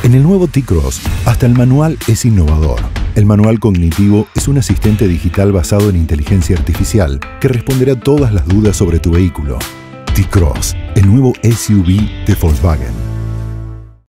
En el nuevo T-Cross, hasta el manual es innovador. El manual cognitivo es un asistente digital basado en inteligencia artificial que responderá a todas las dudas sobre tu vehículo. T-Cross, el nuevo SUV de Volkswagen.